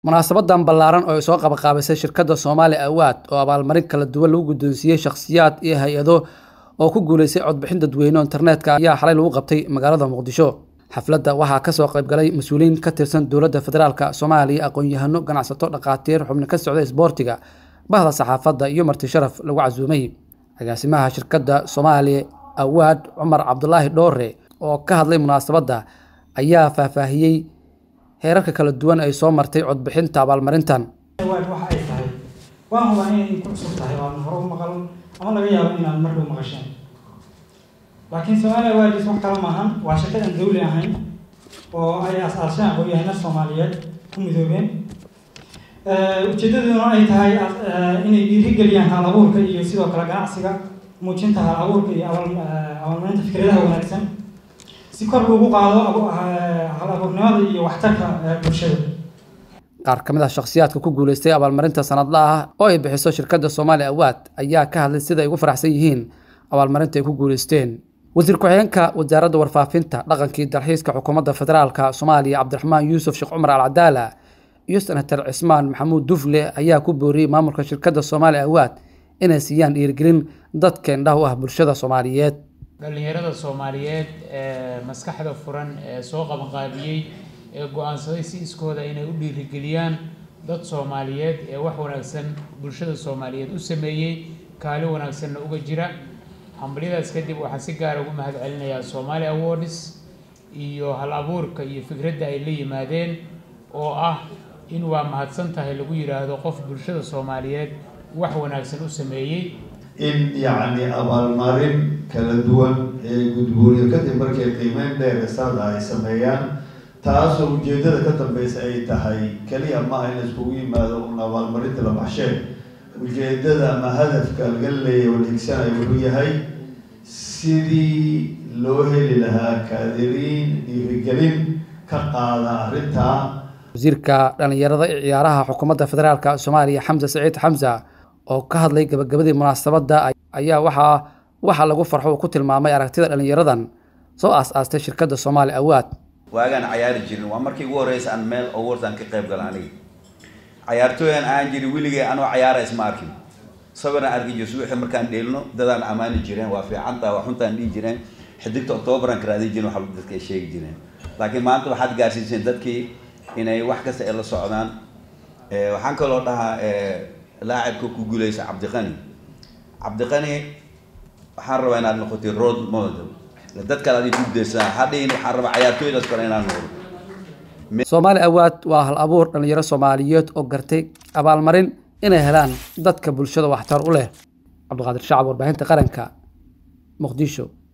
munaasabadan ballaaran oo ay soo qabaqaabisay shirkadda Soomaali Awaad oo abaalmarin kala duwan lagu guddoonsiiyay shakhsiyaad iyo hay'ado oo ku guuleysay codbixin dadweyne internetka ayaa xalay lagu qabtay magaalada Muqdisho. xafladda waxaa ka soo qayb galay mas'uuliyiin ka tirsan dowladda federaalka Soomaaliya, aqoon-yahano, ganacsato, dhaqaatiir, xubno ka socda isboortiga, bahda saxaafadda iyo marti sharaf lagu casuumay. agaasimaha shirkadda Soomaali Awaad Cumar Cabdullaahi Dhoore oo ka hadlay munaasabadda ayaa faahfaahiyay heerarka kala duwan ay soo martay codbixinta abaalmarintan. waxa ay tahay waan hubaa inay ku cusub tahay waan hore u maqal ama laga yaabo inaad mar dhow maqasheen, laakiin Soomaali Awaad wax kale maahan. waa shirkad aan dawli ahayn oo ay aasaaseen aqoon-yahano Soomaaliyeed ku midoobeen. ujeedaduna ay tahay inay dhiirigeliyaan hal-abuurka iyo sidoo kale ganacsiga, muujinta hal-abuurka iyo abaalmarinta fikradaha wanaagsan si kor loogu qaado hal-abuurnimada iyo waxtarka bulshada. qaar ka mid ah shakhsiyaadka ku guuleystay abaalmarinta sanadlaha ah oo ay bixiso shirkadda Soomaali Awaad ayaa ka hadlay sida ay ugu faraxsan yihiin abaalmarinta ay ku guuleysteen. wasiir ku-xigeenka wasaaradda warfaafinta, dhaqanka iyo dalxiiska xukuumadda federaalka Soomaaliya Cabdiraxmaan Yuusuf Sheekh Cumar Al Cadaala iyo Senator Cismaan Maxamuud Dufle ayaa ku booriyay maamulka shirkadda Soomaali Awaad inay siiyaan dhiirigelin dadka indhaha u ah bulshada Soomaaliyeed. dhalinyarada Soomaaliyeed ee maskaxda furan ee soo qabanqaabiyay ee go'aansaday si iskooda inay u dhiirigeliyaan dad Soomaaliyeed ee wax wanaagsan bulshada Soomaaliyeed u sameeyay, kaalin wanaagsanna uga jira. hambaliyadaas kadib waxaan si gaar ah ugu mahadcelinayaa Soomaali Awards iyo hal-abuurka iyo fikradda ay la yimaadeen oo ah in waa mahadsan tahay lagu yiraahdo qof bulshada Soomaaliyeed wax wanaagsan u sameeyay. in yacni abaalmarin kala duwan ee gudbooniyo kadib markay qiimeyn dheer saada ay sameeyaan, taasoo ujeedada ka dambeysa ay tahay kaliya maaha in iskugu yimaado un abaalmarinta la baxsheen. ujeedada ama hadafka laga leeyahay oo dhigsanayo wuxuu yahay sidii loo heli lahaa kaadiriin dhiirigelin ka qaada arrintaa. wasiirka dhalinyarada iyo ciyaaraha xukuumadda federaalka Soomaaliya Xamza Saciid Xamza oo ka hadlay gabagabadii munaasabadda ayaa waxa lagu farxo uu ku tilmaamay aragtida dhalinyaradan soo aasaastay shirkadda Soomaali Awaad. waagaan ciyaari jirin waa markii ugu horeysay aan meel awards aan ka qayb galay aniga. ciyaartooyan aan jirin weligay anoo ciyaara isma arkin. sawiraan arki jiray subaxii markaan dheelno dadaan amaani jireen, waa fiicantaa waa xuntaan dhihi jireen, xidigta Oktoobaran ka raadin jireen, waxa dadka ay sheegi jireen. laakiin maanta waxaad gaarsiiseen dadkii inay wax kasta ay la socdaan. waxaan kaloo dhahaa laacibka ku guuleysa Cabdiqani waxaan rabaa inaad noqotay role model dad kale aad ku deesaa hadhiin. waxaan rabaa ciyaartooydaas kale inaan noqdo. Soomaali Awaad waa hal-abuur dhalinyaro Soomaaliyeed oo gartay abaalmarin inay helaan dadka bulshada waxtar u leh. Cabdiqaadir Shacab, warbaahinta qaranka, Muqdisho.